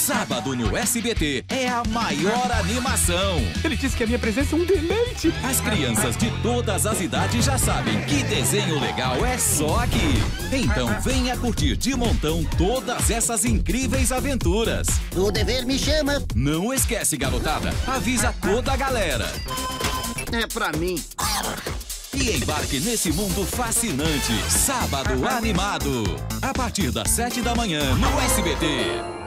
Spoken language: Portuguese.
Sábado no SBT é a maior animação. Ele disse que a minha presença é um deleite. As crianças de todas as idades já sabem que desenho legal é só aqui. Então venha curtir de montão todas essas incríveis aventuras. O dever me chama. Não esquece, garotada. Avisa toda a galera. É pra mim. E embarque nesse mundo fascinante. Sábado animado. A partir das 7 da manhã no SBT.